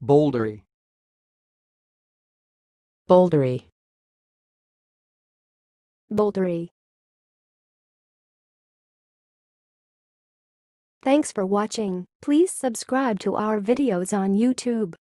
Bouldery. Bouldery. Bouldery. Thanks for watching. Please subscribe to our videos on YouTube.